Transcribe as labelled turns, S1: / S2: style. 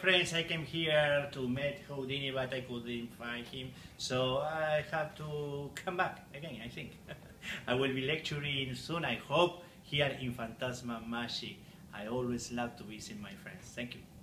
S1: friends, I came here to meet Houdini, but I couldn't find him, so I have to come back again, I think. I will be lecturing soon, I hope, here in Fantasma Magic. I always love to visit my friends. Thank you.